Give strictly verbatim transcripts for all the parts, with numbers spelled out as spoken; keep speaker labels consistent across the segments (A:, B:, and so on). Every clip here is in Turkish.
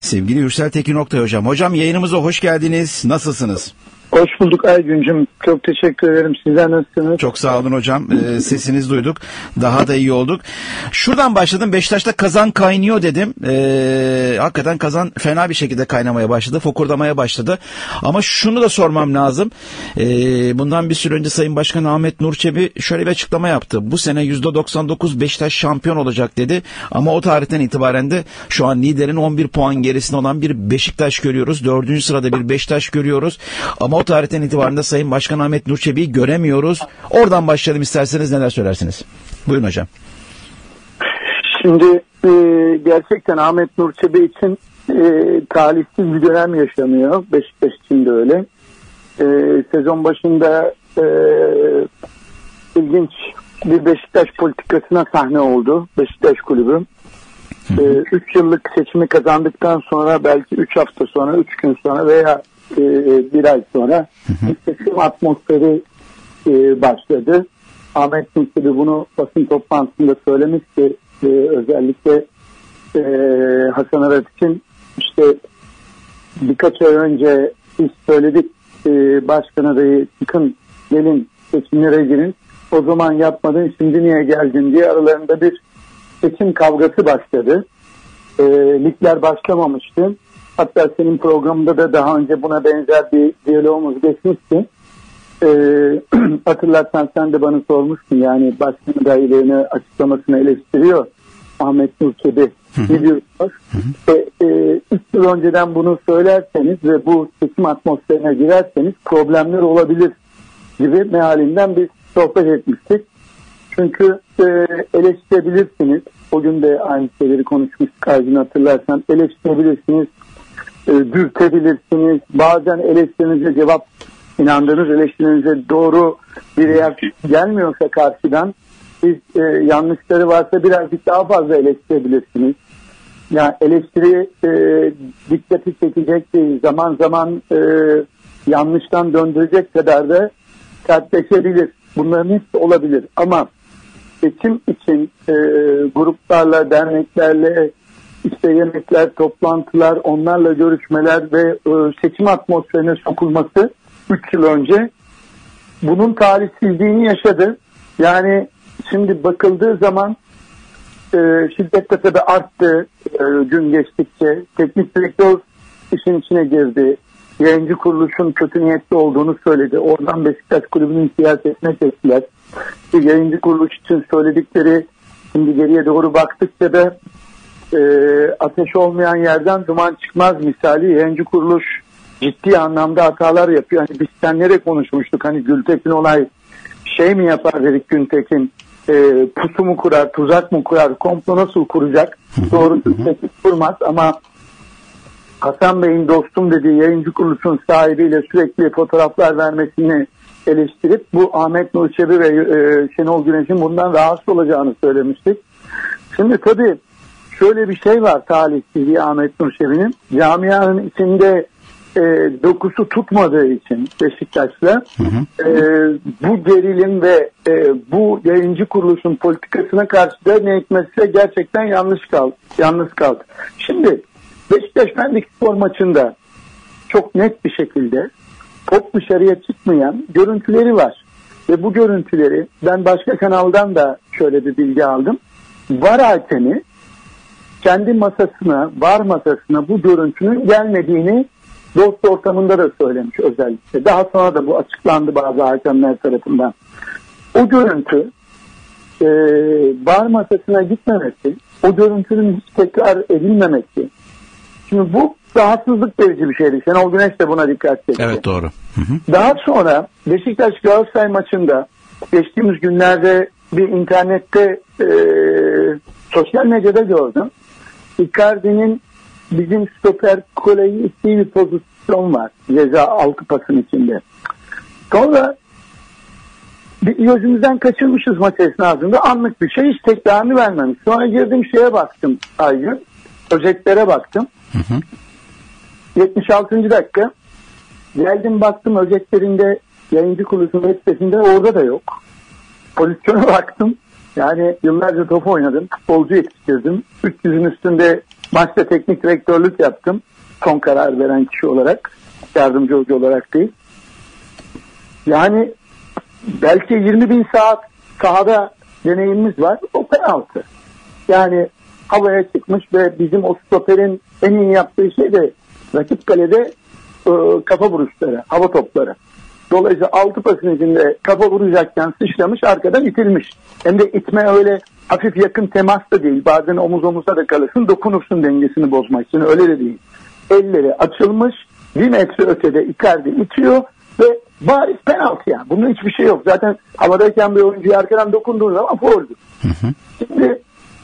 A: Sevgili Yürsel Tekin Oktay hocam. Hocam yayınımıza hoş geldiniz. Nasılsınız?
B: Hoş bulduk Aygüncüm. Çok teşekkür ederim. Sizler nasılsınız?
A: Çok sağ olun hocam. Ee, sesinizi duyduk. Daha da iyi olduk. Şuradan başladım. Beşiktaş'ta kazan kaynıyor dedim. Ee, hakikaten kazan fena bir şekilde kaynamaya başladı. Fokurdamaya başladı. Ama şunu da sormam lazım. Ee, bundan bir süre önce Sayın Başkan Ahmet Nur Çebi şöyle bir açıklama yaptı. Bu sene yüzde doksan dokuz Beşiktaş şampiyon olacak dedi. Ama o tarihten itibaren de şu an liderin on bir puan gerisinde olan bir Beşiktaş görüyoruz. Dördüncü sırada bir Beşiktaş görüyoruz. Ama o tarihten itibaren de Sayın Başkan Ahmet Nur Çebi'yi göremiyoruz. Oradan başlayalım isterseniz, neler söylersiniz? Buyurun hocam.
B: Şimdi e, gerçekten Ahmet Nur Çebi için e, talihsiz bir dönem yaşanıyor. Beşiktaş için de öyle. E, sezon başında e, ilginç bir Beşiktaş politikasına sahne oldu Beşiktaş Kulübü. üç e, yıllık seçimi kazandıktan sonra belki üç hafta sonra, üç gün sonra veya e, bir ay sonra bir seçim atmosferi e, başladı. Ahmet Nur Çebi bunu basın toplantısında söylemişti. E, özellikle e, Hasan Arat için işte birkaç ay önce biz söyledik, e, başkan adayı çıkın gelin seçimlere girin. O zaman yapmadın, şimdi niye geldin diye aralarında bir seçim kavgası başladı. E, ligler başlamamıştı. Hatta senin programında da daha önce buna benzer bir diyalogumuz geçmişti. E, hatırlarsan sen de bana sormuştun, yani başkan adaylarını açıklamasını eleştiriyor Ahmet Nur Çebi. Ne diyorsunuz? üç yıl önceden bunu söylerseniz ve bu seçim atmosferine girerseniz problemler olabilir gibi mealinden bir sohbet etmiştik. Çünkü e, eleştirebilirsiniz. O gün de aynı şeyleri konuşmuştuk, Aydın hatırlarsan. Eleştirebilirsiniz, e, dürtebilirsiniz. Bazen eleştirinize cevap, inandığınız eleştirinize doğru bir reaksiyon gelmiyorsa karşıdan, siz e, yanlışları varsa birazcık daha fazla eleştirebilirsiniz. Yani eleştiri e, dikkati çekecek değil, zaman zaman e, yanlıştan döndürecek kadar da sertleşebilir. Bunların hepsi olabilir. Ama seçim için e, gruplarla, derneklerle, işte yemekler, toplantılar, onlarla görüşmeler ve e, seçim atmosferine sokulması üç yıl önce bunun talihsizliğini yaşadı. Yani şimdi bakıldığı zaman e, şiddet de tabii arttı e, gün geçtikçe. Teknik direktör işin içine girdi. Yayıncı kuruluşun kötü niyetli olduğunu söyledi. Oradan Beşiktaş Kulübü'nün siyasetine çektiler. Yayıncı kuruluş için söyledikleri şimdi geriye doğru baktıkça da e, ateş olmayan yerden duman çıkmaz misali. Yayıncı kuruluş ciddi anlamda hatalar yapıyor. Hani biz senlere konuşmuştuk. Hani Gültekin olay şey mi yapar dedik, Gültekin e, pusu mu kurar, tuzak mı kurar, komplo nasıl kuracak? Doğru Gültekin kurmaz ama Hasan Bey'in dostum dediği yayıncı kuruluşun sahibiyle sürekli fotoğraflar vermesini eleştirip bu Ahmet Nur Çebi ve e, Şenol Güneş'in bundan rahatsız olacağını söylemiştik. Şimdi tabii şöyle bir şey var talihsizliği Ahmet Nur Çebi'nin. Camianın içinde e, dokusu tutmadığı için Beşiktaş'la e, bu gerilim ve e, bu yayıncı kuruluşun politikasına karşı da ne hikmetse gerçekten yanlış kaldı. Yalnız kaldı. Şimdi Beşiktaş Pendik Spor maçında çok net bir şekilde top dışarıya çıkmayan görüntüleri var. Ve bu görüntüleri ben başka kanaldan da şöyle bir bilgi aldım. VAR hakemi kendi masasına, VAR masasına bu görüntünün gelmediğini dost ortamında da söylemiş özellikle. Daha sonra da bu açıklandı bazı hakemler tarafından. O görüntü e, VAR masasına gitmemesi, o görüntünün hiç tekrar edilmemesi. Şimdi bu rahatsızlık verici bir şeydi. Şenol Güneş de buna dikkat çekti.
A: Evet, doğru. Hı hı.
B: Daha sonra Beşiktaş Galatasaray maçında geçtiğimiz günlerde bir internette e, sosyal medyada gördüm. Icardi'nin bizim stoper Kole'yi ittiği bir pozisyon var. Ceza altı pasın içinde. Sonra bir gözümüzden kaçırmışız maç esnasında, anlık bir şey, hiç tekrarını vermemiş. Sonra girdim şeye baktım Aygün. Özetlere baktım. Hı hı. yetmiş altıncı dakika geldim baktım özetlerinde, yayıncı kuruluşun web sitesinde orada da yok. Pozisyona baktım. Yani yıllarca top oynadım. Futbolcu yetiştirdim. üç yüzün üstünde Maçta teknik direktörlük yaptım. Son karar veren kişi olarak. Yardımcı hoca olarak değil. Yani belki yirmi bin saat sahada deneyimimiz var. O penaltı. Yani havaya çıkmış ve bizim o stoperin en iyi yaptığı şey de rakip kalede e, kafa vuruşları, hava topları. Dolayısıyla altı pasın içinde kafa vuracakken sıçramış, arkadan itilmiş. Hem de itme öyle hafif yakın temas da değil. Bazen omuz omuza da kalırsın, dokunursun dengesini bozmak için. Öyle de değil. Elleri açılmış, bir metre ötede Icardi itiyor ve bariz penaltı yani. Bunun hiçbir şey yok. Zaten havadayken bir oyuncuya arkadan dokunduğu zaman fauldür. Şimdi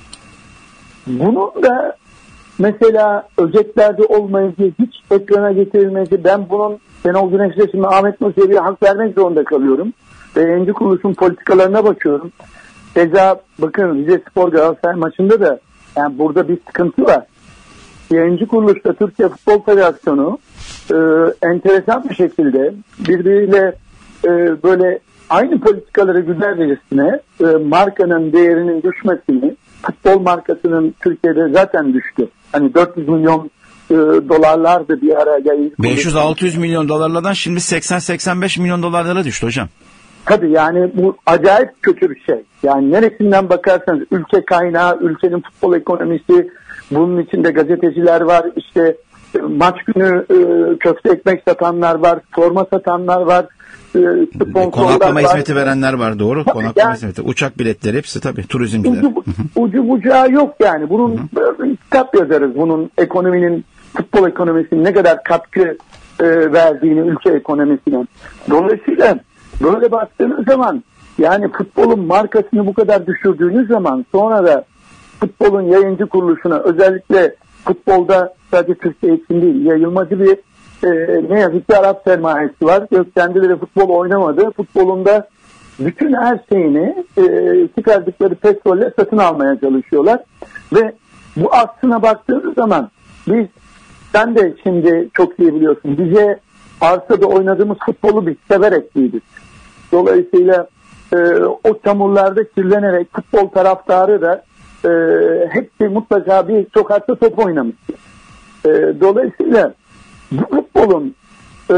B: bunun da mesela özetlerde olmayınca, hiç ekrana getirilmesi, ben bunun Şenol Güneş'le şimdi Ahmet Nursevi'ye hak vermek zorunda kalıyorum. Ve yayıncı kuruluşun politikalarına bakıyorum. Keza bakın Rize Spor Galatasaray maçında da yani burada bir sıkıntı var. Yayıncı kuruluşta Türkiye Futbol Federasyonu e, enteresan bir şekilde birbiriyle e, böyle aynı politikaları güdercesine e, markanın değerinin düşmesini, futbol markasının Türkiye'de zaten düştü. Hani dört yüz milyon e, dolarlardı bir ara.
A: beş yüz altı yüz milyon dolarlardan şimdi seksen seksen beş milyon dolarlara düştü hocam.
B: Tabii yani bu acayip kötü bir şey. Yani neresinden bakarsanız ülke kaynağı, ülkenin futbol ekonomisi, bunun içinde gazeteciler var, işte maç günü e, köfte ekmek satanlar var, forma satanlar var, e, sponsorlar
A: konaklama
B: var.
A: hizmeti verenler var, doğru.
B: Tabii
A: konaklama
B: yani,
A: hizmeti, uçak biletleri hepsi tabii, turizmciler.
B: Ucu, ucu bucağı yok yani. Bunun kitap yazarız. Bunun ekonominin, futbol ekonomisinin ne kadar katkı e, verdiğini ülke ekonomisine. Dolayısıyla böyle baktığınız zaman yani futbolun markasını bu kadar düşürdüğünüz zaman sonra da futbolun yayıncı kuruluşuna, özellikle futbolda sadece Türkiye için değil, yayılmacı bir e, ne yazık ki Arap sermayesi var. Kendileri futbol oynamadı. Futbolunda bütün her şeyini e, çıkardıkları petrolle satın almaya çalışıyorlar. Ve bu aslına baktığınız zaman biz, sen de şimdi çok iyi biliyorsun, bize arsada oynadığımız futbolu biz severek büyüdük. Dolayısıyla e, o çamurlarda kirlenerek futbol taraftarı da e, hepsi mutlaka bir sokakta top oynamıştı. E, dolayısıyla bu futbolun e,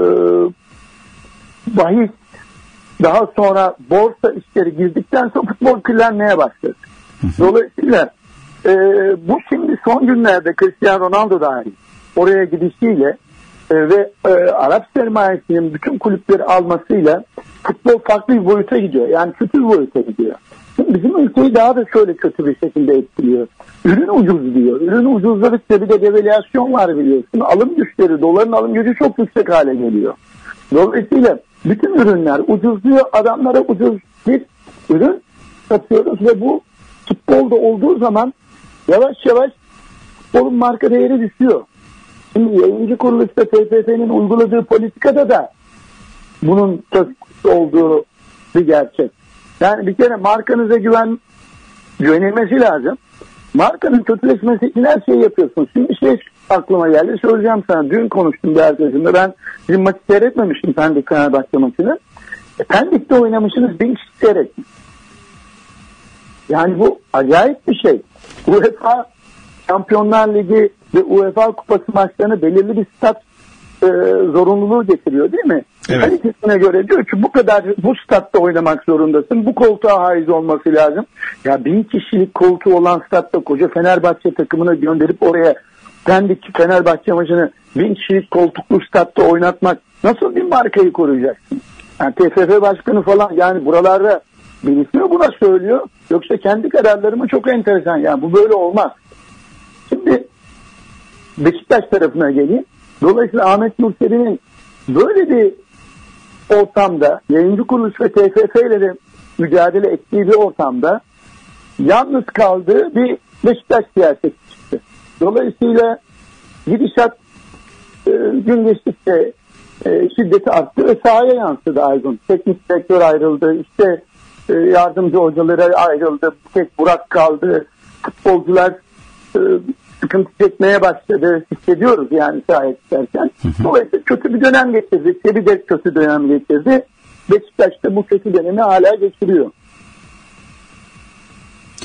B: bahis, daha sonra borsa işleri girdikten sonra futbol kirlenmeye başladı. Dolayısıyla e, bu şimdi son günlerde Cristiano Ronaldo dahil oraya gidişiyle e, ve e, Arap sermayesinin bütün kulüpleri almasıyla futbol farklı bir boyuta gidiyor. Yani kötü bir boyuta gidiyor. Şimdi bizim ülkeyi daha da şöyle kötü bir şekilde etkiliyor. Ürün ucuz diyor. Ürün ucuzladıkça bir de devalüasyon var biliyorsun. Alım güçleri, doların alım gücü çok yüksek hale geliyor. Dolayısıyla bütün ürünler ucuzluyor. Adamlara ucuz bir ürün satıyoruz ve bu futbolda olduğu zaman yavaş yavaş futbolun marka değeri düşüyor. Şimdi yayıncı kuruluşta T F F'nin uyguladığı politikada da bunun söz olduğu bir gerçek. Yani bir kere markanıza güven güvenilmesi lazım. Markanın kötüleşmesi için her şeyi yapıyorsunuz. Şimdi bir şey aklıma geldi. Söyleyeceğim sana. Dün konuştum bir arkadaşımla. Ben bizim maçı seyretmemiştim Pendik Fenerbahçe maçını. E, Pendik'te oynamışsınız. Bin kişi seyretmiş. Yani bu acayip bir şey. UEFA Şampiyonlar Ligi ve UEFA Kupası maçlarını belirli bir stat e, zorunluluğu getiriyor değil mi?
A: Evet.
B: Kalitesine göre diyor ki bu kadar bu statta oynamak zorundasın. Bu koltuğa haiz olması lazım. Ya bin kişilik koltuğu olan statta koca Fenerbahçe takımını gönderip oraya Pendik Fenerbahçe maçını bin kişilik koltuklu statta oynatmak nasıl bir markayı koruyacaksın? Yani T F F başkanı falan yani buralarda birisi mi buna söylüyor? Yoksa kendi kararları mı? Çok enteresan. Yani bu böyle olmaz. Şimdi Beşiktaş tarafına geleyim. Dolayısıyla Ahmet Nursevi'nin böyle bir ortamda, yayıncı kuruluş ve T F F ile de mücadele ettiği bir ortamda yalnız kaldığı bir Beşiktaş siyaseti çıktı. Dolayısıyla gidişat e, gün geçtikçe e, şiddeti arttı ve sahaya yansıdı Aygun. Teknik direktör ayrıldı, işte e, yardımcı hocaları ayrıldı, tek Burak kaldı, futbolcular e, sıkıntı çekmeye başladı. Hissediyoruz yani sahaya çıkarken. Dolayısıyla kötü bir dönem geçirdi. Sebi de kötü dönem geçirdi. Beşiktaş da bu kötü dönemi hala geçiriyor.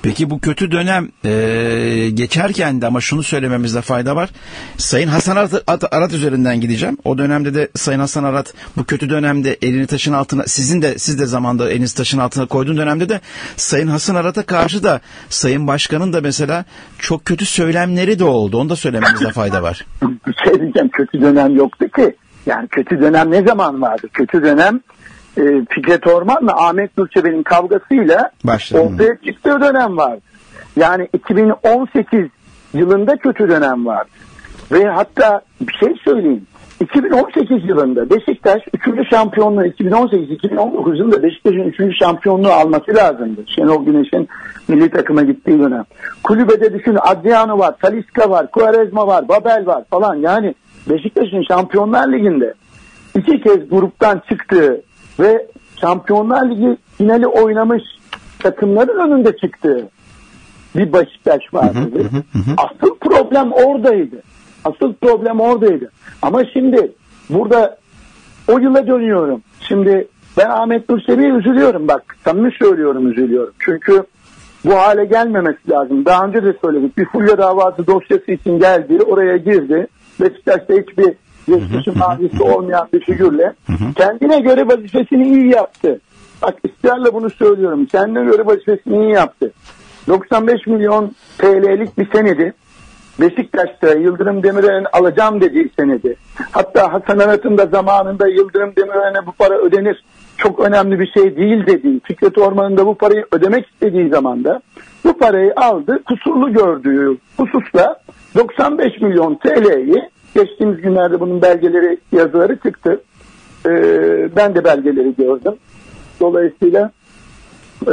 A: Peki bu kötü dönem e, geçerken de ama şunu söylememizde fayda var. Sayın Hasan Arat, Arat üzerinden gideceğim. O dönemde de Sayın Hasan Arat bu kötü dönemde elini taşın altına, sizin de siz de zamanda elinizi taşın altına koyduğun dönemde de Sayın Hasan Arat'a karşı da Sayın Başkan'ın da mesela çok kötü söylemleri de oldu. Onu da söylememizde fayda var.
B: Bir şey diyeceğim, kötü dönem yoktu ki. Yani kötü dönem ne zaman vardı? Kötü dönem e, Fikret Orman'la Ahmet Nurçebi'nin kavgasıyla
A: Başladım.
B: ortaya çıktığı dönem vardı. Yani iki bin on sekiz yılında kötü dönem vardı. Ve hatta bir şey söyleyeyim. iki bin on sekiz yılında Beşiktaş üçüncü şampiyonluğu, iki bin on sekiz iki bin on dokuz yılında Beşiktaş'ın üçüncü şampiyonluğu alması lazımdı. Şenol Güneş'in milli takıma gittiği dönem. Kulübede düşün, Adriano var, Talisca var, Quaresma var, Babel var falan. Yani Beşiktaş'ın Şampiyonlar Ligi'nde iki kez gruptan çıktığı ve Şampiyonlar Ligi finali oynamış takımların önünde çıktığı bir Beşiktaş vardı.
A: Hı hı hı hı.
B: Asıl problem oradaydı. Asıl problem oradaydı. Ama şimdi burada o yıla dönüyorum. Şimdi ben Ahmet Nurçebi'ye üzülüyorum, bak. Samimi söylüyorum, üzülüyorum. Çünkü bu hale gelmemesi lazım. Daha önce de söyledik. Bir Fulya davası dosyası için geldi. Oraya girdi. Beşiktaş'ta hiçbir geçmişin mavisi olmayan bir figürle kendine göre vazifesini iyi yaptı. Bak, ısrarla bunu söylüyorum. Kendine göre vazifesini iyi yaptı. doksan beş milyon T L'lik bir senedi. Beşiktaş'ta Yıldırım Demirören'in alacağım dediği senedi. Hatta Hasan Arat'ın da zamanında Yıldırım Demirören'e bu para ödenir, çok önemli bir şey değil dediği, Fikret Orman'ın da bu parayı ödemek istediği zamanda bu parayı aldı, kusurlu gördüğü hususla doksan beş milyon T L'yi, geçtiğimiz günlerde bunun belgeleri, yazıları çıktı. Ee, ben de belgeleri gördüm. Dolayısıyla e,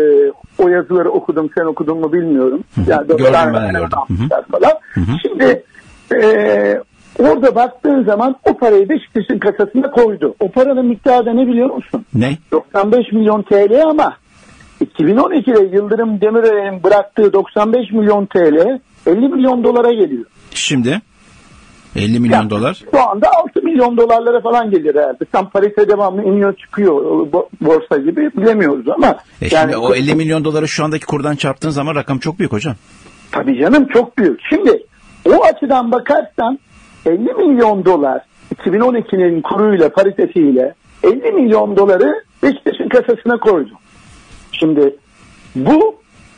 B: o yazıları okudum, sen okudun mu bilmiyorum. Yani
A: gördüm, ben gördüm.
B: Falan. Hı hı. Şimdi e, orada baktığın zaman o parayı Beşiktaş'ın kasasına koydu. O paranın miktarı da ne biliyor musun?
A: Ne?
B: doksan beş milyon T L ama iki bin on ikide Yıldırım Demirören'in bıraktığı doksan beş milyon T L elli milyon dolara geliyor.
A: Şimdi elli milyon yani, dolar.
B: Şu anda altı milyon dolarlara falan gelir herhalde. Tam parite devamlı iniyor çıkıyor borsa gibi, bilemiyoruz ama.
A: E yani o elli milyon doları şu andaki kurdan çarptığın zaman rakam çok büyük hocam.
B: Tabii canım, çok büyük. Şimdi o açıdan bakarsan elli milyon dolar iki bin on ikinin kuruyla, paritesiyle elli milyon doları Beşiktaş'ın kasasına koydu. Şimdi bu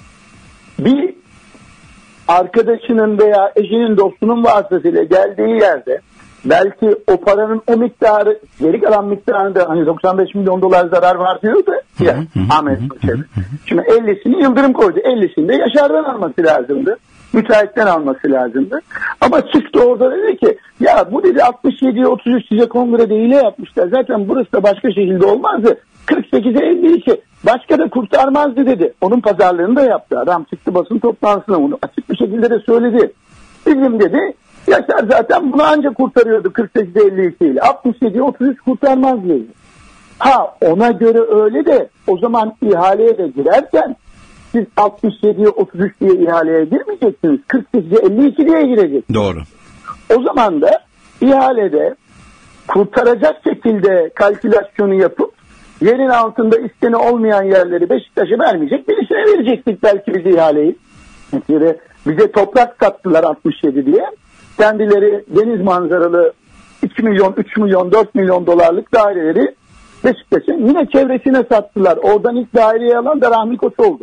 B: bir arkadaşının veya eşinin, dostunun vasıtasıyla geldiği yerde belki o paranın o miktarı, geri kalan miktarında hani doksan beş milyon dolar zarar var diyordu ya Ahmet Nurçebi. Şimdi ellisini Yıldırım koydu. ellisini de Yaşar'dan alması lazımdı. Müteahhitten alması lazımdı. Ama çıktı orada dedi ki ya bu dedi altmış yediye otuz üç size kongrede hile yapmışlar. Zaten burası da başka şekilde olmazdı. kırk sekize elli iki başka da kurtarmazdı dedi. Onun pazarlığını da yaptı. Adam çıktı basın toplantısına, onu açık bir şekilde de söyledi. Bizim dedi Yaşar zaten bunu ancak kurtarıyordu kırk sekize elli iki ile. altmış yediye otuz üç kurtarmaz dedi. Ha, ona göre öyle de o zaman ihaleye de girerken siz altmış yediye otuz üç diye ihaleye girmeyeceksiniz. kırk sekize elli iki diye gireceksiniz.
A: Doğru.
B: O zaman da ihalede kurtaracak şekilde kalkülasyonu yapıp yerin altında isteni olmayan yerleri Beşiktaş'a vermeyecek, birisine verecektik belki biz ihaleyi. Bize, bize toprak sattılar altmış yedi diye. Kendileri deniz manzaralı iki milyon, üç milyon, dört milyon dolarlık daireleri Beşiktaş'ın yine çevresine sattılar. Oradan ilk daireyi alan da Rahmi Koç oldu.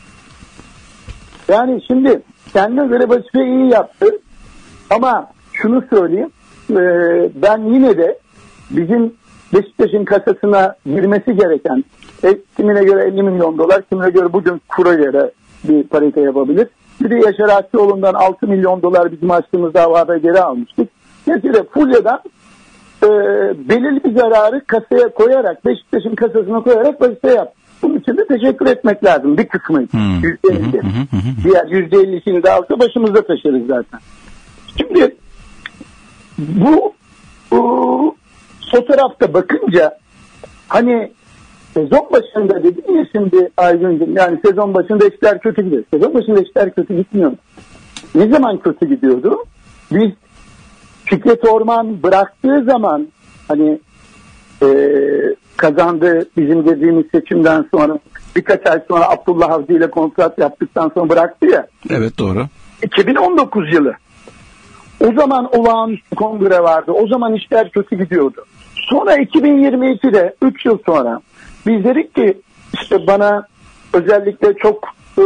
B: Yani şimdi kendine göre vazife iyi yaptı. Ama şunu söyleyeyim, e, ben yine de bizim Beşiktaş'ın kasasına girmesi gereken, e, kimine göre elli milyon dolar, kimine göre bugün kura göre bir parite yapabilir. Bir de Yaşar Akçıoğlu'ndan altı milyon dolar bizim açtığımız davada geri almıştık. Mesela Fulya'dan e, belirli bir zararı kasaya koyarak, Beşiktaş'ın kasasına koyarak vazife yaptı. Bunun için de teşekkür etmek lazım. Bir kısmı için.
A: Hmm.
B: yüzde elli. Diğer yüzde ellisini de alsa başımızda taşırız zaten. Şimdi bu, bu fotoğrafta bakınca hani sezon başında dedim ya şimdi Aygüncüm, yani sezon başında işler kötü gidiyor. Sezon başında işler kötü gitmiyor. Ne zaman kötü gidiyordu? Biz Fikret Orman bıraktığı zaman hani e, kazandı bizim dediğimiz seçimden sonra birkaç ay sonra Abdullah Avcı ile kontrat yaptıktan sonra bıraktı ya.
A: Evet, doğru.
B: iki bin on dokuz yılı. O zaman olağanüstü kongre vardı. O zaman işler kötü gidiyordu. Sonra iki bin yirmi ikide üç yıl sonra biz dedik ki işte bana özellikle çok e,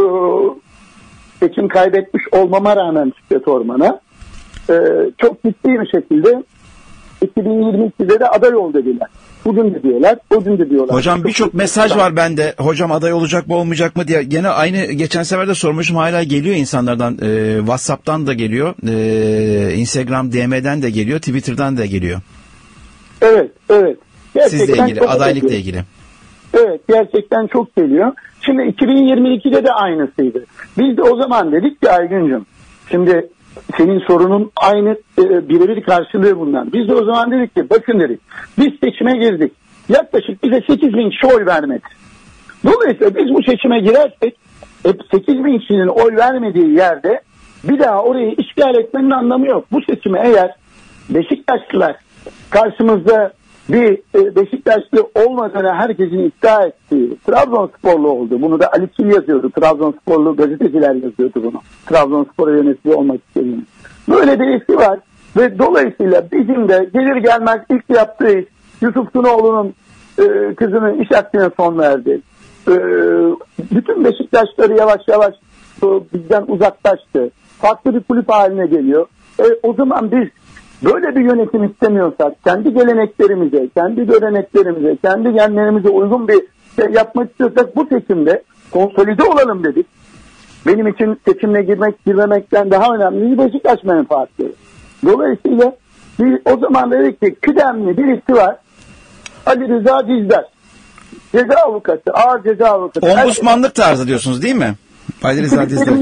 B: seçim kaybetmiş olmama rağmen Fikret Orman'a e, çok ciddi bir şekilde iki bin yirmi ikide de aday ol dediler. Bugün de diyorlar, o gün de diyorlar.
A: Hocam birçok mesaj var bende. Hocam aday olacak mı olmayacak mı diye. Gene aynı geçen sefer de sormuşum, hala geliyor insanlardan. Ee, WhatsApp'tan da geliyor. Ee, Instagram D M'den de geliyor. Twitter'dan da geliyor.
B: Evet, evet. Gerçekten
A: sizle ilgili, adaylıkla geliyor. ilgili.
B: Evet, gerçekten çok geliyor. Şimdi iki bin yirmi ikide de aynısıydı. Biz de o zaman dedik ki Aygüncüm, şimdi senin sorunun aynı e, birebir karşılığı bundan. Biz de o zaman dedik ki bakın dedik, biz seçime girdik. Yaklaşık bize sekiz bin kişi oy vermedi. Dolayısıyla biz bu seçime girersek hep sekiz bin kişinin oy vermediği yerde bir daha orayı işgal etmenin anlamı yok. Bu seçime eğer Beşiktaşlılar karşımızda bir e, Beşiktaşlı olmadığını herkesin iddia ettiği Trabzonsporlu oldu. Bunu da Ali Çil yazıyordu. Trabzonsporlu gazeteciler yazıyordu bunu. Trabzonspor'a yönetici olmak istediğini. Böyle birisi var ve dolayısıyla bizim de gelir gelmez ilk yaptığı iş Yusuf Sunoğlu'nun e, kızının iş hakkına son verdi. E, bütün Beşiktaşları yavaş yavaş e, bizden uzaklaştı. Farklı bir kulüp haline geliyor. E, o zaman biz böyle bir yönetim istemiyorsak, kendi geleneklerimize, kendi göreneklerimize, kendi genlerimize uygun bir şey yapmak istiyorsak bu seçimde konsolide olalım dedik. Benim için seçimle girmek, girmemekten daha önemli bir Beşiktaş menfaatleri. Dolayısıyla biz o zaman dedik ki kıdemli birisi var. Ali Rıza Dizdar. Ceza avukatı, ağır ceza avukatı.
A: Ombudsmanlık tarzı diyorsunuz değil mi? Ali Rıza Dizdar.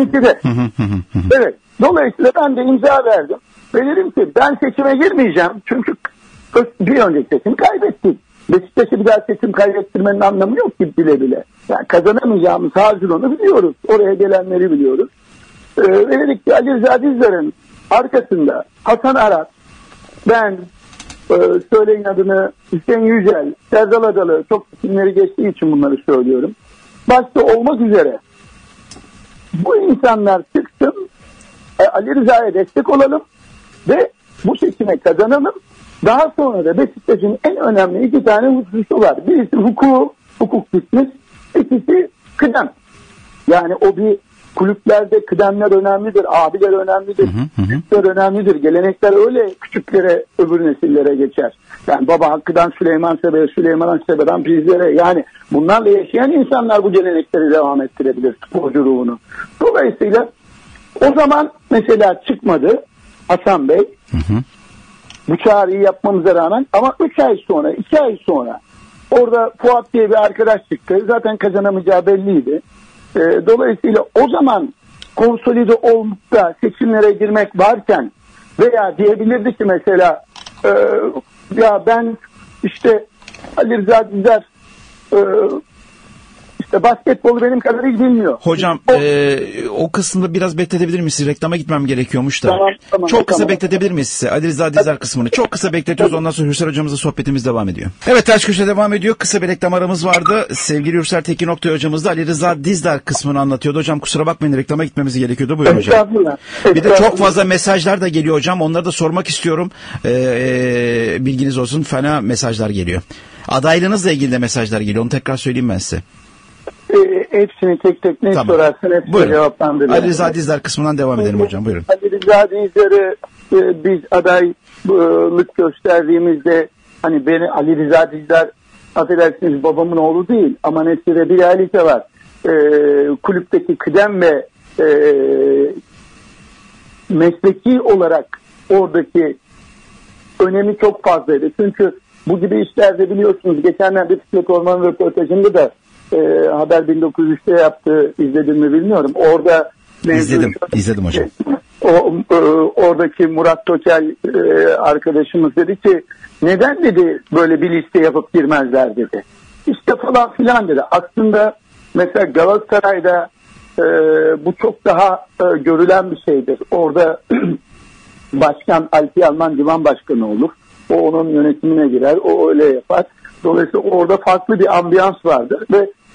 B: Evet. Dolayısıyla ben de imza verdim. Ve dedim ki ben seçime girmeyeceğim. Çünkü bir önceki seçim kaybettik. Beşiktaş'ı bir daha seçim kaybettirmenin anlamı yok ki bile bile. Yani kazanamayacağımız hazır onu biliyoruz. Oraya gelenleri biliyoruz. Ee, ve dedik ki Ali Rıza Dizdar'ın arkasında Hasan Arat, ben, e, söyleyin adını, Hüseyin Yücel, Serdal Adalı, çok isimleri geçtiği için bunları söylüyorum. Başta olmak üzere bu insanlar çıksın, e, Ali Rıza'ya destek olalım ve bu seçime kazanalım. Daha sonra da Beşiktaş'ın en önemli iki tane hususu var. Birisi hukuku, hukuk bitmiş. İkisi kıdem. Yani o bir kulüplerde kıdemler önemlidir, abiler önemlidir, küçükler önemlidir. Gelenekler öyle küçüklere, öbür nesillere geçer. Yani Baba Hakkı'dan Süleyman Sebe'ye, Süleyman Sebe'den bizlere. Yani bunlarla yaşayan insanlar bu gelenekleri devam ettirebilir, sporcu ruhunu. Dolayısıyla o zaman mesela çıkmadı Hasan Bey. Hı hı. Bu çağrıyı yapmamıza rağmen, ama üç ay sonra, iki ay sonra orada Fuat diye bir arkadaş çıktı. Zaten kazanamayacağı belliydi. E, dolayısıyla o zaman konsolide olup da seçimlere girmek varken veya diyebilirdi ki mesela e, ya ben işte Ali Rıza Dizdar e, işte basketbolu benim kadar iyi bilmiyor.
A: Hocam o, e, o kısmında biraz bekletebilir miyiz? Reklama gitmem gerekiyormuş da.
B: Tamam, tamam,
A: çok kısa
B: tamam.
A: bekletebilir miyiz size? Ali Rıza Dizdar kısmını. Çok kısa bekletiyoruz. Ondan sonra Hürsel hocamızla sohbetimiz devam ediyor. Evet, Ters Köşe devam ediyor. Kısa bir reklam aramız vardı. Sevgili Hürsel Tekin Oktay hocamız da Ali Rıza Dizdar kısmını anlatıyordu. Hocam kusura bakmayın, reklama gitmemiz gerekiyordu. Buyurun hocam. Bir de çok fazla mesajlar da geliyor hocam. Onları da sormak istiyorum. Ee, e, bilginiz olsun. Fena mesajlar geliyor. Adaylığınızla ilgili de mesajlar geliyor. Onu tekrar söyleyeyim ben size.
B: E, hepsini tek tek ne tamam. sorarsan hepsine cevaplandırırım.
A: Ali Rıza Dizdar kısmından devam edelim hocam. Buyurun.
B: Ali Rıza Dizdar'ı e, biz adaylık gösterdiğimizde, hani beni Ali Rıza Dizdar, affedersiniz, babamın oğlu değil ama neticede bir ailesi var. E, kulüpteki kıdem ve e, mesleki olarak oradaki önemi çok fazlaydı. Çünkü bu gibi işlerde biliyorsunuz, geçenlerde Fikret Orman'ın röportajında da e, Haber bin dokuz yüz üçte yaptığı, izledim mi bilmiyorum. Orada
A: izledim, şu, izledim hocam.
B: O, e, oradaki Murat Tokel e, arkadaşımız dedi ki neden dedi böyle bir liste yapıp girmezler dedi. İşte falan filan dedi. Aslında mesela Galatasaray'da e, bu çok daha e, görülen bir şeydir. Orada başkan Alpi Alman divan başkanı olur. O onun yönetimine girer. O öyle yapar. Dolayısıyla orada farklı bir ambiyans vardır ve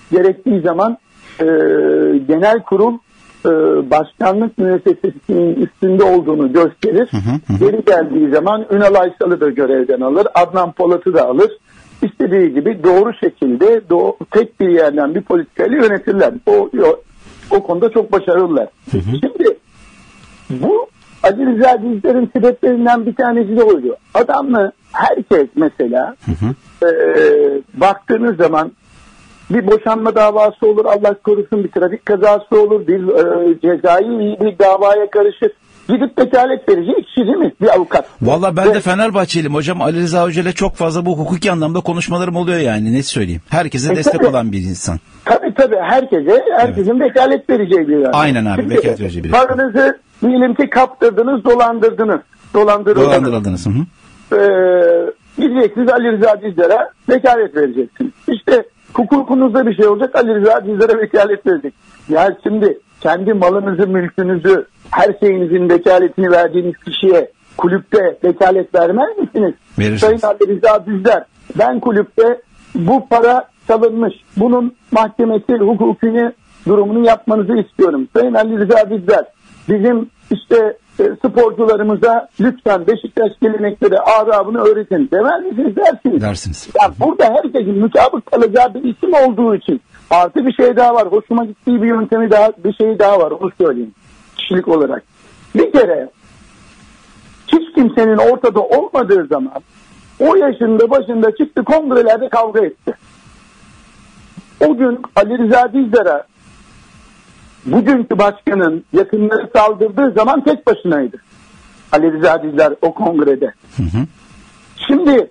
B: gerektiği zaman e, genel kurul e, başkanlık müessesesinin üstünde olduğunu gösterir.
A: Hı hı hı.
B: Geri geldiği zaman Ünal Aysal'ı da görevden alır. Adnan Polat'ı da alır. İstediği gibi doğru şekilde doğru, tek bir yerden bir politikayla yönetirler. O, o, o konuda çok başarılılar. Hı hı. Şimdi bu Ali Rıza Dizdar'ın sebeplerinden bir tanesi de oydu. Adamla herkes mesela hı hı. E, baktığınız zaman bir boşanma davası olur, Allah korusun bir trafik kazası olur, bir e, cezai bir davaya karışır. Gidip vekalet verecek kişi değil mi? Bir avukat.
A: Valla ben Ve, de Fenerbahçeliyim hocam. Ali Rıza Hoca ile çok fazla bu hukuki anlamda konuşmalarım oluyor yani. Ne söyleyeyim? Herkese e, destek tabii, olan bir insan.
B: Tabii tabii. Herkese, herkesin evet. vekalet vereceği bir adam.
A: Aynen abi.
B: Şimdi,
A: vekalet vereceği bir
B: paranızı diyelim ki kaptırdınız, dolandırdınız. Dolandırıldınız.
A: Dolandırıldınız. Hı hı.
B: Ee, gideceksiniz Ali Rıza Dizdar'a vekalet vereceksiniz. İşte hukukunuzda bir şey olacak, Ali Rıza Dizdar'a vekalet verecek. Ya şimdi kendi malınızı, mülkünüzü, her şeyinizin vekaletini verdiğiniz kişiye kulüpte vekalet vermez misiniz?
A: Verirsiniz.
B: Sayın Ali Rıza Dizdar, ben kulüpte bu para çalınmış, bunun mahkemesi, hukukunu, durumunu yapmanızı istiyorum. Sayın Ali Rıza Dizdar, bizim işte e, sporcularımıza lütfen Beşiktaş gelenekleri, adabını öğretin demez misiniz? Dersiniz.
A: Dersiniz.
B: Ya burada herkesin mutabık kalacağı bir isim olduğu için artı bir şey daha var. Hoşuma gittiği bir yöntemi daha, bir şey daha var. Onu söyleyeyim. Kişilik olarak. Bir kere hiç kimsenin ortada olmadığı zaman o yaşında başında çıktı kongrelerde kavga etti. O gün Ali Rıza Dizdar'a bugünkü başkanın yakınları saldırdığı zaman tek başınaydı. Ali Rıza Dizdar o kongrede. Hı hı. Şimdi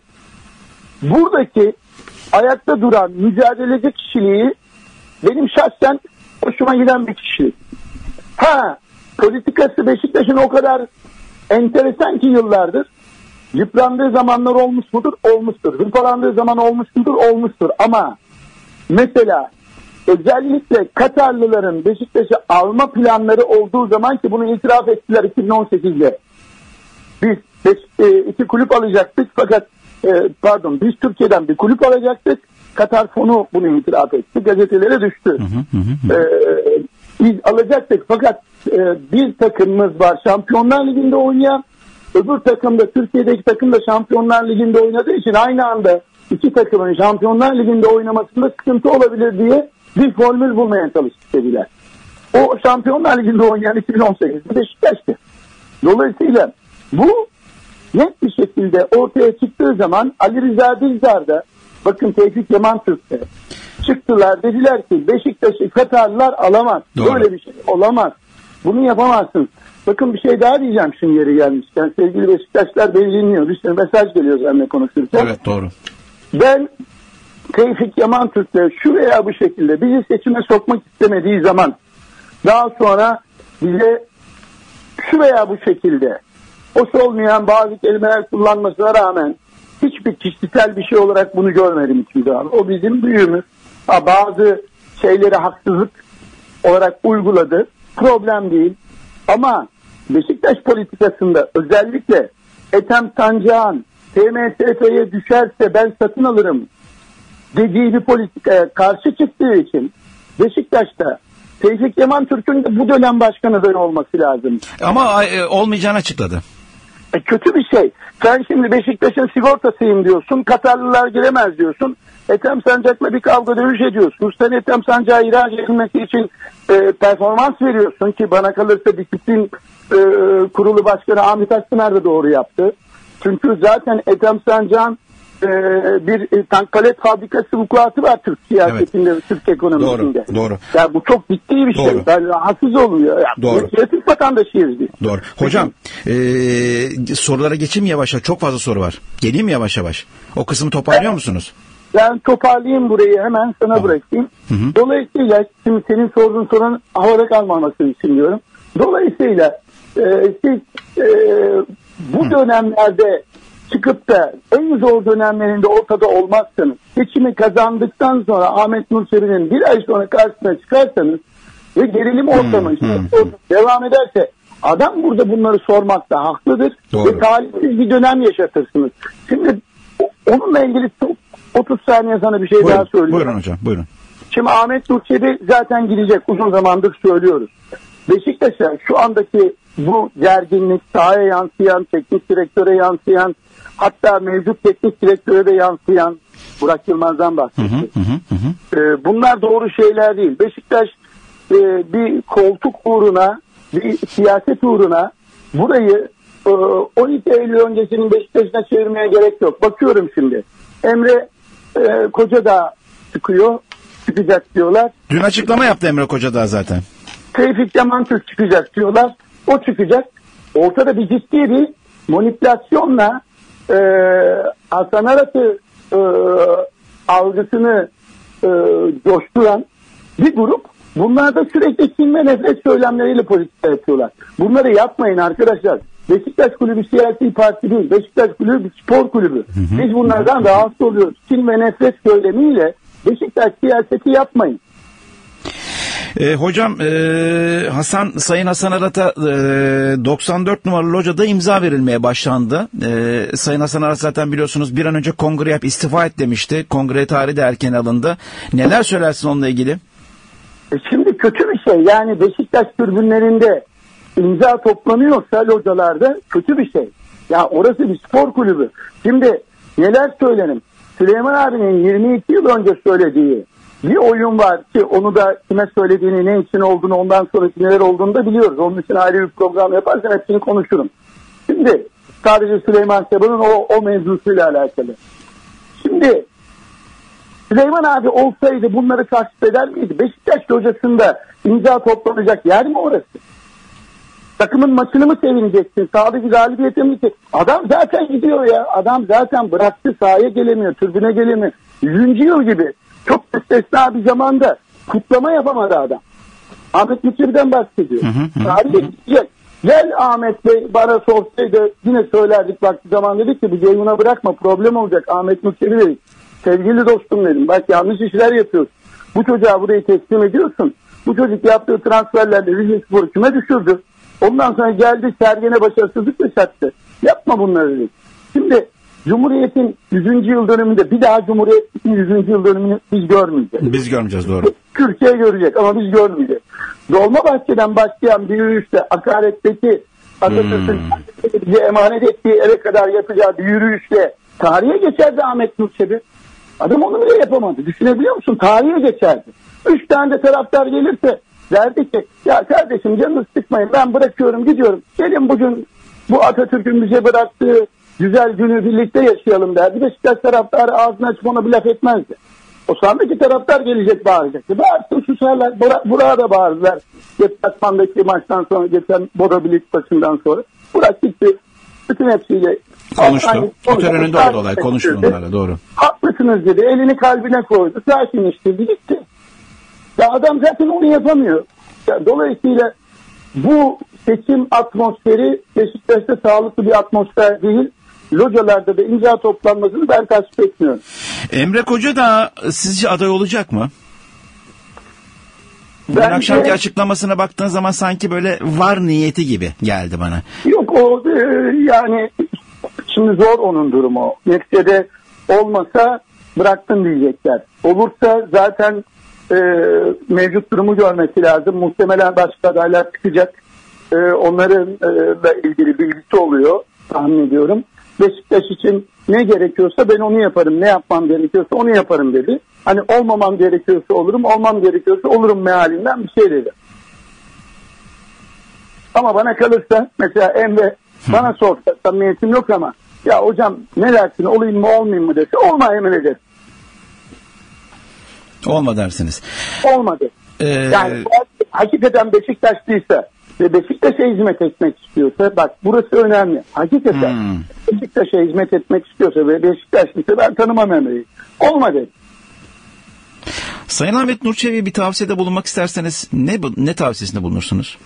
B: buradaki ayakta duran mücadeleci kişiliği benim şahsen hoşuma giden bir kişilik. Ha, politikası Beşiktaş'ın o kadar enteresan ki yıllardır. Yıprandığı zamanlar olmuş mudur? Olmuştur. Hırpalandığı zaman olmuş mudur? Olmuştur. Ama mesela özellikle Katarlıların Beşiktaş'ı alma planları olduğu zaman ki bunu itiraf ettiler iki bin on sekizde. Biz beş, e, iki kulüp alacaktık fakat e, pardon biz Türkiye'den bir kulüp alacaktık. Katar fonu bunu itiraf etti. Gazetelere düştü. Hı hı hı. E, biz alacaktık fakat e, bir takımımız var Şampiyonlar Ligi'nde oynayan, öbür takım da Türkiye'deki takım da Şampiyonlar Ligi'nde oynadığı için aynı anda iki takımın Şampiyonlar Ligi'nde oynamasında sıkıntı olabilir diye bir formül bulmaya çalıştık dediler. O Şampiyonlar Ligi'nde oynayan iki bin on sekizde Beşiktaş'tı. Dolayısıyla bu net bir şekilde ortaya çıktığı zaman Ali Rıza Dizdar'da, bakın Tevfik Yaman Türk'te çıktılar, dediler ki Beşiktaş'ı Katarlılar alamaz. Doğru. Böyle bir şey olamaz. Bunu yapamazsın. Bakın bir şey daha diyeceğim şimdi yeri gelmişken. Sevgili Beşiktaşlar beni dinliyor. Bir sürü mesaj geliyor seninle konuşurken.
A: Evet doğru.
B: Ben Tevfik Yaman Türk'le şu veya bu şekilde bizi seçime sokmak istemediği zaman daha sonra bize şu veya bu şekilde hoş olmayan bazı kelimeler kullanmasına rağmen hiçbir kişisel bir şey olarak bunu görmedim hiçbir zaman. O bizim büyüğümüz. Ha, bazı şeyleri haksızlık olarak uyguladı. Problem değil. Ama Beşiktaş politikasında özellikle Ethem Sancak'ın T M S F'ye düşerse ben satın alırım dediği bir politikaya karşı çıktığı için Beşiktaş'ta Tevfik Yaman Türk'ün de bu dönem başkan adayı olması lazım.
A: Ama e, olmayacağını açıkladı.
B: E, kötü bir şey. Sen şimdi Beşiktaş'ın sigortasıyım diyorsun. Katarlılar giremez diyorsun. Ethem Sancak'la bir kavga dövüş ediyorsun. Sen Ethem Sancak'ı ihraç edilmesi için e, performans veriyorsun ki bana kalırsa disiplin e, kurulu başkanı Ahmet Akpınar da doğru yaptı. Çünkü zaten Ethem Sancak'ın e, bir e, tank palet fabrikası vukuatı var Türk siyasetinde, evet. Türk ekonomisinde.
A: Doğru, doğru.
B: Ya bu çok ciddi bir şey.
A: Doğru.
B: Ben rahatsız oluyor. Ya,
A: doğru.
B: Türk vatandaşıyız biz.
A: Doğru. Hocam e, sorulara geçeyim yavaş yavaş. Çok fazla soru var. Geleyim mi yavaş yavaş? O kısmı toparlıyor evet. musunuz?
B: Ben toparlayayım burayı hemen sana tamam. bırakayım. Hı hı. Dolayısıyla şimdi senin sorduğun sorunun havada kalmaması için diyorum. Dolayısıyla e, siz e, bu hı. dönemlerde çıkıp da en zor dönemlerinde ortada olmazsanız, seçimi kazandıktan sonra Ahmet Nur Çebi'nin bir ay sonra karşısına çıkarsanız ve gerilim ortamı hmm, hmm, hmm. devam ederse adam burada bunları sormakta haklıdır. Doğru. Ve talihsiz bir dönem yaşatırsınız. Şimdi onunla ilgili otuz saniye sana bir şey
A: buyurun,
B: daha söyleyeyim.
A: Buyurun hocam, buyurun.
B: Şimdi Ahmet Nur Çebi zaten gidecek, uzun zamandır söylüyoruz. Beşiktaş'a şu andaki bu gerginlik sahaya yansıyan, teknik direktöre yansıyan, hatta mevcut teknik direktöre de yansıyan, Burak Yılmaz'dan bahsetti. Hı hı hı hı. Ee, bunlar doğru şeyler değil. Beşiktaş e, bir koltuk uğruna, bir siyaset uğruna burayı e, on iki Eylül öncesinin Beşiktaş'ına çevirmeye gerek yok. Bakıyorum şimdi. Emre e, Kocadağ çıkıyor, çıkacak diyorlar.
A: Dün açıklama yaptı Emre Kocadağ zaten.
B: Tevfik Yaman Türk çıkacak diyorlar. O çıkacak. Ortada bir ciddi bir manipülasyonla e, Hasan Arat'ı e, algısını e, coşturan bir grup. Bunlar da sürekli kin ve nefret söylemleriyle politika yapıyorlar. Bunları yapmayın arkadaşlar. Beşiktaş Kulübü siyasi parti değil. Beşiktaş Kulübü bir spor kulübü. Biz bunlardan rahatsız oluyoruz. Kin ve nefret söylemiyle Beşiktaş siyaseti yapmayın.
A: E, hocam e, Hasan Sayın Hasan Arat'a e, doksan dört numaralı locada imza verilmeye başlandı. E, Sayın Hasan Arat zaten biliyorsunuz bir an önce kongre yap istifa et demişti. Kongre tarihi de erken alındı. Neler söylersin onunla ilgili?
B: E şimdi kötü bir şey. Yani Beşiktaş tribünlerinde imza toplanıyorsa localarda kötü bir şey. Ya orası bir spor kulübü. Şimdi neler söylerim? Süleyman abinin yirmi iki yıl önce söylediği bir oyun var ki onu da kime söylediğini, ne için olduğunu, ondan sonra neler olduğunu da biliyoruz. Onun için ayrı bir program yaparsam hepsini konuşurum. Şimdi sadece Süleyman Seba'nın o, o mevzusuyla alakalı. Şimdi Süleyman abi olsaydı bunları takip eder miydi? Beşiktaş locasında imza toplanacak yer mi orası? Takımın maçını mı sevineceksin? Sahadaki galibiyete mi? Adam zaten gidiyor ya. Adam zaten bıraktı, sahaya gelemiyor, tribüne gelemiyor. Yüzüncü yıl gibi. Çok istisna bir zamanda kutlama yapamadı adam. Ahmet Mütçebi'den bahsediyor. Tarihe gidecek. Gel Ahmet Bey bana sorsaydı yine söylerdik vakti zaman dedik ki bu yayına bırakma problem olacak. Ahmet Mütçebi dedik. Sevgili dostum dedim. Bak yanlış işler yapıyorsun. Bu çocuğa burayı teslim ediyorsun. Bu çocuk yaptığı transferlerle Rizespor'u küme düşürdü. Ondan sonra geldi Sergen'e başarısızlık yaşattı. Yapma bunları dedik. Şimdi Cumhuriyet'in yüzüncü yıl dönümünde bir daha Cumhuriyet'in yüzüncü yıl dönümünü biz görmeyeceğiz.
A: Biz görmeyeceğiz doğru.
B: Türkiye görecek ama biz görmeyeceğiz. Dolmabahçe'den başlayan bir yürüyüşte Akaret'teki Atatürk'ün hmm. bize emanet ettiği eve kadar yapacağı bir yürüyüşle tarihe geçerdi Ahmet Nur Çebi. Adam onu bile yapamadı. Düşünebiliyor musun? Tarihe geçerdi. Üç tane de taraftar gelirse derdi ki ya kardeşim canınızı sıkmayın ben bırakıyorum gidiyorum. Gelin bugün bu Atatürk'ün bize bıraktığı güzel günü birlikte yaşayalım derdi. Beşiktaş taraftarı ağzını açıp ona bir laf etmezdi. O sandaki taraftar gelecek bağıracaktı. Bağırsın susarlar. Bura, buraya da bağırdılar. Deplasmandaki maçtan sonra geçen Boda Bilik maçından sonra. Burak gitti. Bütün hepsiyle
A: konuştu. O töreninde oldu olay. Konuştu onlarla doğru.
B: Haklısınız dedi. Elini kalbine koydu. Sakinleştirdi gitti. Ya adam zaten onu yapamıyor. Ya, dolayısıyla bu seçim atmosferi Beşiktaş'ta sağlıklı bir atmosfer değil. Localarda da imza toplanmasını ben tasvip etmiyorum.
A: Emre Kocadağ sizce aday olacak mı? Bugün
B: Bence,
A: akşamki açıklamasına baktığın zaman sanki böyle var niyeti gibi geldi bana.
B: Yok o e, yani şimdi zor onun durumu. Neticede olmasa bıraktın diyecekler. Olursa zaten e, mevcut durumu görmesi lazım. Muhtemelen başka adaylar çıkacak. E, onların e, ilgili bilgisi oluyor tahmin ediyorum. Beşiktaş için ne gerekiyorsa ben onu yaparım. Ne yapmam gerekiyorsa onu yaparım dedi. Hani olmamam gerekiyorsa olurum, olmam gerekiyorsa olurum mealinden bir şey dedi. Ama bana kalırsa mesela Emre bana sorsa samimiyetim yok ama ya hocam ne dersin olayım mı olmayayım mı dese olma Emre der.
A: Olma dersiniz.
B: Olmadı. Ee... Yani hakikaten Beşiktaşlıysa ve Beşiktaş'a hizmet etmek istiyorsa bak burası önemli. Hakikaten hmm. Beşiktaş'a hizmet etmek istiyorsa ve Beşiktaşlıysa ben tanımam Emre'yi. Olmadı.
A: Sayın Ahmet Nur Çebi'ye bir tavsiyede bulunmak isterseniz ne ne tavsiyesinde bulunursunuz?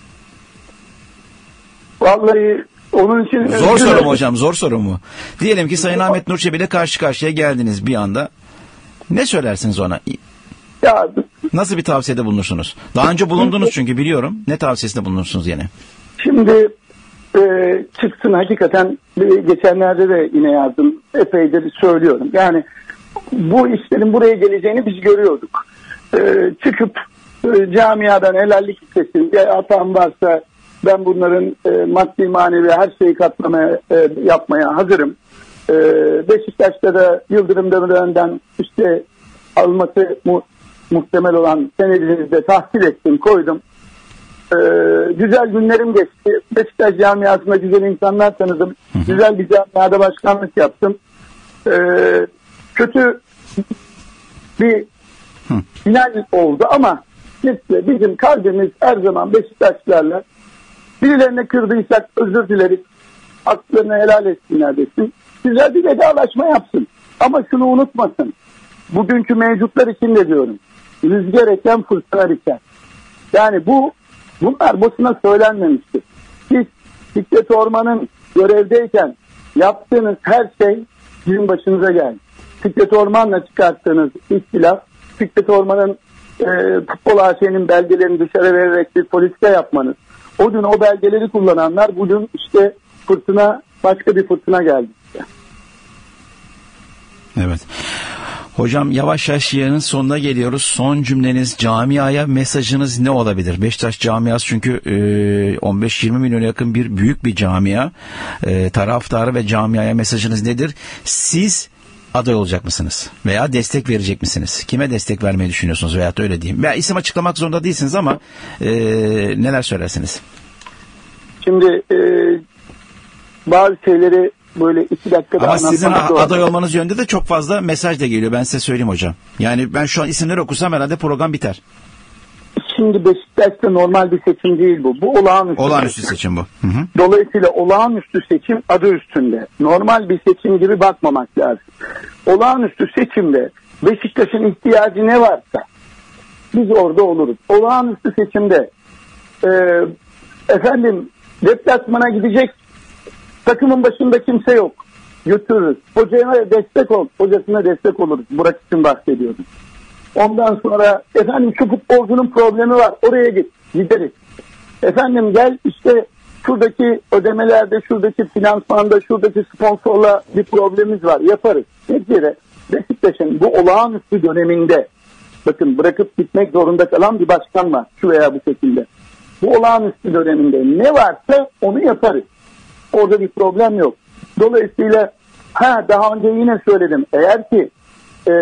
B: Vallahi onun için...
A: Zor soru mu hocam? Zor soru mu? Diyelim ki Sayın Ahmet Nur Çebi ile karşı karşıya geldiniz bir anda. Ne söylersiniz ona?
B: Ya,
A: nasıl bir tavsiyede bulunursunuz? Daha önce bulundunuz çünkü biliyorum. Ne tavsiyesinde bulunursunuz yine?
B: Şimdi e, çıksın hakikaten e, geçenlerde de yine yazdım. Epeydir söylüyorum. Yani bu işlerin buraya geleceğini biz görüyorduk. e, çıkıp e, camiadan helallik istesin. Ya hatam varsa ben bunların e, maddi manevi her şeyi katlamaya e, yapmaya hazırım. E, Beşiktaş'ta da Yıldırım Demirören'den işte alması mu, muhtemel olan senedini de tahsil ettim, koydum. E, güzel günlerim geçti. Beşiktaş camiasında güzel insanlar tanıdım. Hı hı. Güzel bir camiada başkanlık yaptım. E, kötü bir hı. final oldu ama işte bizim kalbimiz her zaman Beşiktaşlarla. Birilerine kırdıysak özür dileriz. Haklarını helal etsinler desin. Güzel bir vedalaşma yapsın. Ama şunu unutmasın. Bugünkü mevcutlar için de diyorum. Rüzgar eken fırtına biter. Yani bu bunlar boşuna söylenmemiştir. Siz Fikret Orman'ın görevdeyken yaptığınız her şey sizin başınıza geldi. Fikret Orman'la çıkarttığınız ihtilaf, Fikret Orman'ın e, futbol A Ş'nin belgelerini dışarı vererek bir politika yapmanız. O gün o belgeleri kullananlar bugün işte fırtına, başka bir fırtına geldi.
A: Evet. Hocam yavaş yavaş yayının sonuna geliyoruz. Son cümleniz, camiaya mesajınız ne olabilir? Beşiktaş camiası çünkü e, on beş yirmi milyona yakın bir büyük bir camia. E, taraftarı ve camiaya mesajınız nedir? Siz aday olacak mısınız? Veya destek verecek misiniz? Kime destek vermeyi düşünüyorsunuz? Veyahut da öyle diyeyim. Veya isim açıklamak zorunda değilsiniz ama e, neler söylersiniz?
B: Şimdi e, bazı şeyleri böyle iki dakikada
A: ama sizin
B: a-
A: aday olmanız yönünde de çok fazla mesaj da geliyor. Ben size söyleyeyim hocam. Yani ben şu an isimleri okusam herhalde program biter.
B: Şimdi Beşiktaş'ta normal bir seçim değil bu. Bu olağanüstü,
A: olağanüstü seçim. seçim bu. Hı hı.
B: Dolayısıyla olağanüstü seçim adı üstünde. Normal bir seçim gibi bakmamak lazım. Olağanüstü seçimde Beşiktaş'ın ihtiyacı ne varsa biz orada oluruz. Olağanüstü seçimde e, efendim deplasmana gidecek takımın başında kimse yok. Götürürüz. Hocaya destek ol. Hocasına destek oluruz. Burak için bahsediyorum. Ondan sonra efendim şu futbolcunun problemi var. Oraya git. Gideriz. Efendim gel işte şuradaki ödemelerde, şuradaki finansmanda, şuradaki sponsorla bir problemimiz var. Yaparız. Neticede Beşiktaş'ın bu olağanüstü döneminde bakın bırakıp gitmek zorunda kalan bir başkan var. Şu veya bu şekilde. Bu olağanüstü döneminde ne varsa onu yaparız. Orada bir problem yok. Dolayısıyla ha daha önce yine söyledim. Eğer ki e,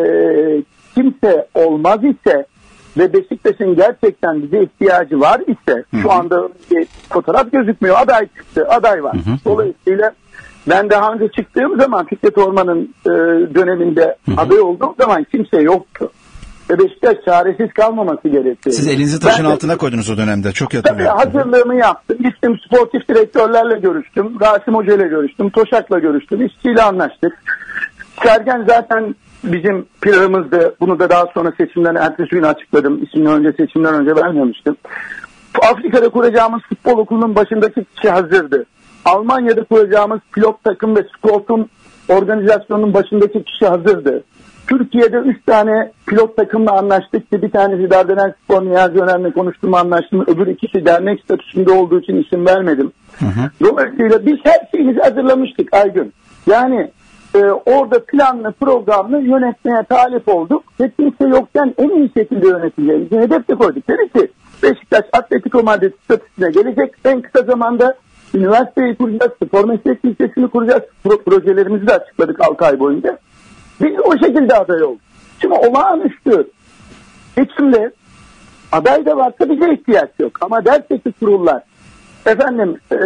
B: kimse olmaz ise ve Beşiktaş'ın gerçekten bize ihtiyacı var ise hı hı. şu anda bir fotoğraf gözükmüyor. Aday çıktı. Aday var. Hı hı. Dolayısıyla ben daha önce çıktığım zaman Fikret Orman'ın e, döneminde hı hı. aday olduğum zaman kimse yoktu. Ve Beşiktaş çaresiz kalmaması gerekiyor.
A: Siz elinizi taşın ben altına de, koydunuz o dönemde. Çok hatırlıyorum.
B: Tabii hazırlığımı yaptım. Gittim sportif direktörlerle görüştüm. Rasim Hoca ile görüştüm. Toşak'la görüştüm. İşçiyle anlaştık. Sergen zaten bizim planımızdı. Bunu da daha sonra seçimden ertesi gün açıkladım. İsmini önce seçimden önce vermemiştim. Afrika'da kuracağımız futbol okulunun başındaki kişi hazırdı. Almanya'da kuracağımız pilot takım ve sportun organizasyonunun başındaki kişi hazırdı. Türkiye'de üç tane pilot takımla anlaştık ki bir tanesi Dardanel Spor Niyazi Öner'le konuştuğumu anlaştım. Öbür ikisi dernek statüsünde olduğu için isim vermedim. Hı hı. Dolayısıyla biz her şeyimizi hazırlamıştık Aygün. Yani e, orada planlı programlı yönetmeye talip olduk ve kimse yokken en iyi şekilde yöneteceğimizi hedef de koyduk. Dedi ki Beşiktaş Atletico Madrid statüsüne gelecek. En kısa zamanda üniversiteyi kuracağız, spor meslek lisesini kuracağız. Pro- projelerimizi de açıkladık altı ay boyunca. Biz o şekilde aday olduk. Şimdi olağanüstü seçimde aday da varsa bize ihtiyaç yok. Ama derse ki kurullar efendim e,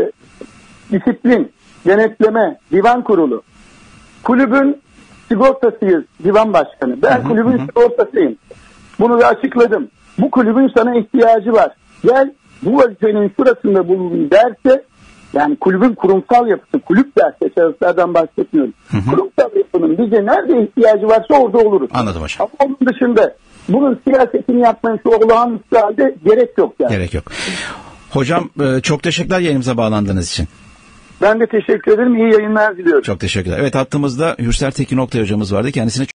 B: disiplin, denetleme, divan kurulu, kulübün sigortasıyız divan başkanı. Ben hı hı, kulübün hı. sigortasıyım. Bunu da açıkladım. Bu kulübün sana ihtiyacı var. Gel bu vazifenin şurasında bulun derse, yani kulübün kurumsal yapısı, kulüp derse, şahıslardan bahsetmiyorum. Hı hı. Kurumsal yapının bize nerede ihtiyacı varsa orada oluruz.
A: Anladım hocam.
B: Ama onun dışında bunun siyasetini yapmanın şu olağanüstü halde gerek yok yani.
A: Gerek yok. Hocam çok teşekkürler yayınımıza bağlandığınız için.
B: Ben de teşekkür ederim. İyi yayınlar diliyorum.
A: Çok teşekkürler. Evet, hattımızda Hürsel Tekin Oktay hocamız vardı. Kendisine